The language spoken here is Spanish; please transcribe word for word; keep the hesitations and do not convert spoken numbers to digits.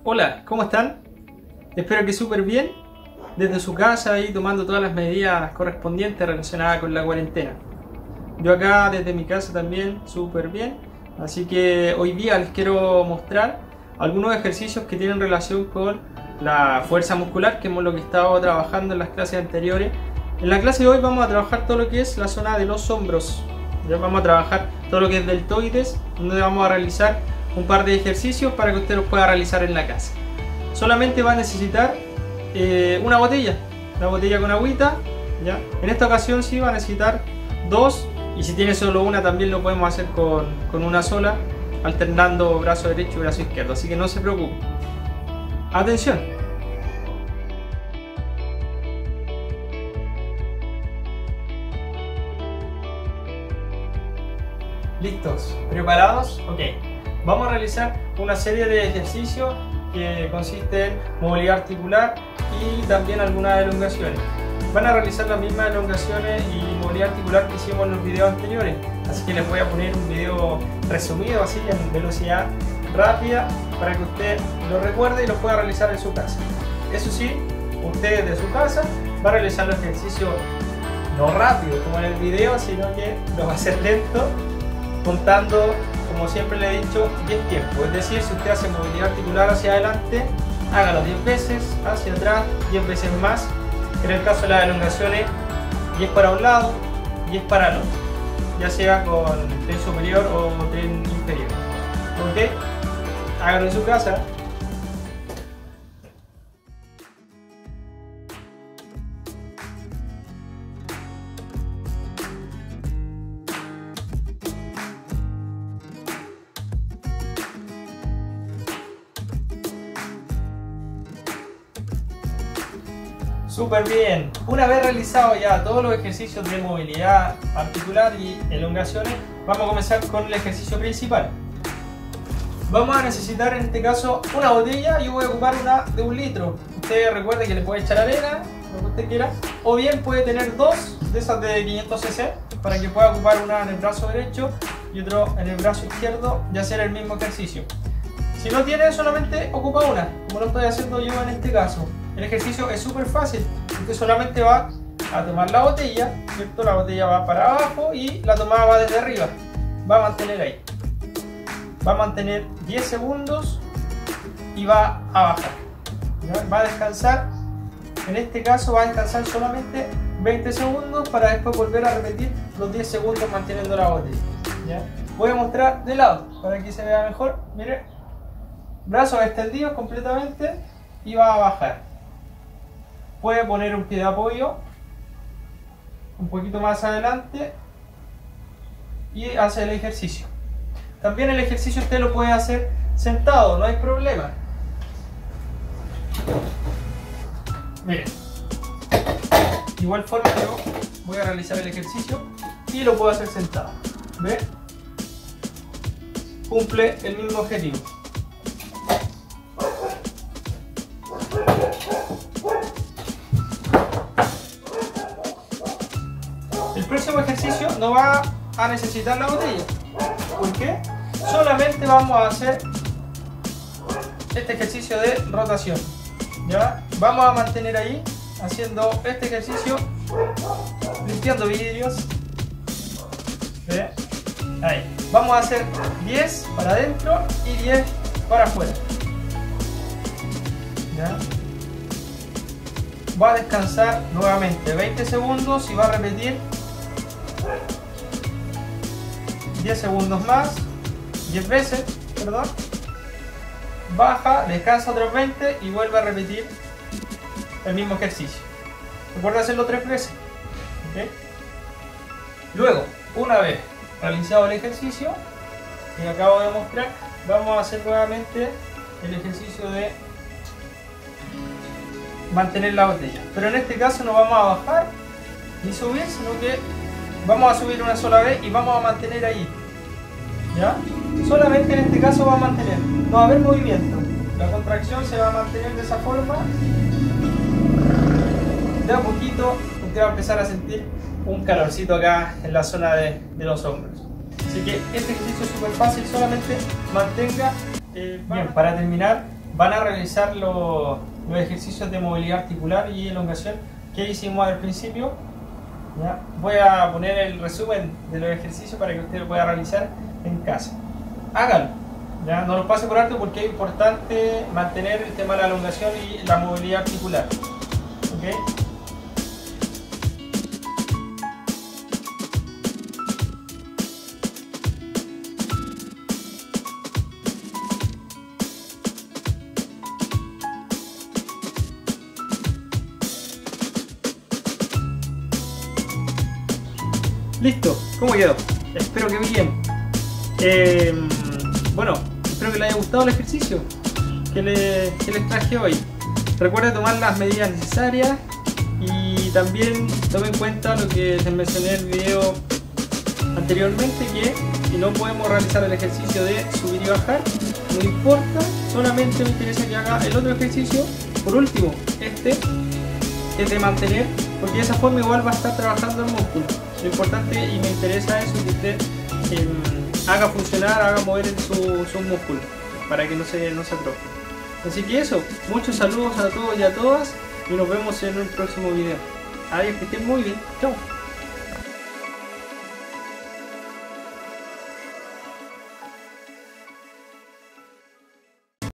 Hola, ¿cómo están? Espero que súper bien, desde su casa y tomando todas las medidas correspondientes relacionadas con la cuarentena. Yo acá desde mi casa también súper bien, así que hoy día les quiero mostrar algunos ejercicios que tienen relación con la fuerza muscular, que hemos lo que estado trabajando en las clases anteriores. En la clase de hoy vamos a trabajar todo lo que es la zona de los hombros. Ya vamos a trabajar todo lo que es deltoides, donde vamos a realizar un par de ejercicios para que usted los pueda realizar en la casa. Solamente va a necesitar eh, una botella, una botella con agüita, ¿ya? En esta ocasión sí va a necesitar dos, y si tiene solo una también lo podemos hacer con, con una sola, alternando brazo derecho y brazo izquierdo, así que no se preocupe. Atención. ¿Listos? ¿Preparados? Ok. Vamos a realizar una serie de ejercicios que consiste en movilidad articular y también algunas elongaciones. Van a realizar las mismas elongaciones y movilidad articular que hicimos en los videos anteriores, así que les voy a poner un video resumido así en velocidad rápida para que usted lo recuerde y lo pueda realizar en su casa. Eso sí, usted desde su casa va a realizar los ejercicios no rápido como en el video, sino que lo va a hacer lento, contando, como siempre le he dicho, diez tiempos. Es decir, si usted hace movilidad articular hacia adelante, hágalo diez veces, hacia atrás diez veces más. En el caso de las elongaciones, diez para un lado, diez para el otro, ya sea con tren superior o tren inferior. ¿Ok? Hágalo en su casa. Súper bien. Una vez realizado ya todos los ejercicios de movilidad articular y elongaciones, vamos a comenzar con el ejercicio principal. Vamos a necesitar en este caso una botella. Yo voy a ocupar una de un litro. Usted recuerde que le puede echar arena, lo que usted quiera, o bien puede tener dos de esas de quinientos centilitros para que pueda ocupar una en el brazo derecho y otro en el brazo izquierdo y hacer el mismo ejercicio. Si no tiene, solamente ocupa una, como lo estoy haciendo yo en este caso. El ejercicio es súper fácil. Usted solamente va a tomar la botella, ¿cierto? La botella va para abajo y la tomada va desde arriba. Va a mantener ahí. Va a mantener diez segundos y va a bajar. ¿Ya? Va a descansar. En este caso va a descansar solamente veinte segundos para después volver a repetir los diez segundos manteniendo la botella. ¿Ya? Voy a mostrar de lado para que se vea mejor. Mire, brazos extendidos completamente y va a bajar. Puede poner un pie de apoyo un poquito más adelante y hace el ejercicio. También el ejercicio usted lo puede hacer sentado, no hay problema. Miren, de igual forma yo voy a realizar el ejercicio y lo puedo hacer sentado. ¿Ve? Cumple el mismo objetivo. El próximo ejercicio no va a necesitar la botella. ¿Por qué? Solamente vamos a hacer este ejercicio de rotación. ¿Ya? Vamos a mantener ahí haciendo este ejercicio, limpiando vidrios. ¿Ve? Ahí. Vamos a hacer diez para adentro y diez para afuera. ¿Ya? Va a descansar nuevamente veinte segundos y va a repetir diez segundos más, diez veces, perdón. Baja, descansa otros veinte y vuelve a repetir el mismo ejercicio. Recuerda hacerlo tres veces. ¿Okay? Luego, una vez realizado el ejercicio que acabo de mostrar, vamos a hacer nuevamente el ejercicio de mantener la botella. Pero en este caso no vamos a bajar ni subir, sino que vamos a subir una sola vez y vamos a mantener ahí. ¿Ya? Solamente en este caso va a mantener. No va a haber movimiento. La contracción se va a mantener de esa forma. De a poquito usted va a empezar a sentir un calorcito acá en la zona de, de los hombros. Así que este ejercicio es súper fácil, solamente mantenga. Eh, Bien, para terminar van a realizar los, los ejercicios de movilidad articular y elongación que hicimos al principio. ¿Ya? Voy a poner el resumen de los ejercicios para que usted lo pueda realizar en casa. Hágalo, ¿ya? No lo pase por alto porque es importante mantener el tema de la elongación y la movilidad articular. ¿Okay? Listo, ¿cómo quedó? Espero que bien. Eh, bueno, espero que les haya gustado el ejercicio que, le, que les traje hoy. Recuerden tomar las medidas necesarias y también tomen en cuenta lo que les mencioné en el video anteriormente, que si no podemos realizar el ejercicio de subir y bajar, no importa, solamente me interesa que haga el otro ejercicio, por último, este es de mantener, porque de esa forma igual va a estar trabajando el músculo. Lo importante, y me interesa eso, que usted eh, haga funcionar, haga mover sus su músculos para que no se, no se atrofie. Así que eso, muchos saludos a todos y a todas y nos vemos en un próximo video. Adiós, que estén muy bien. Chao.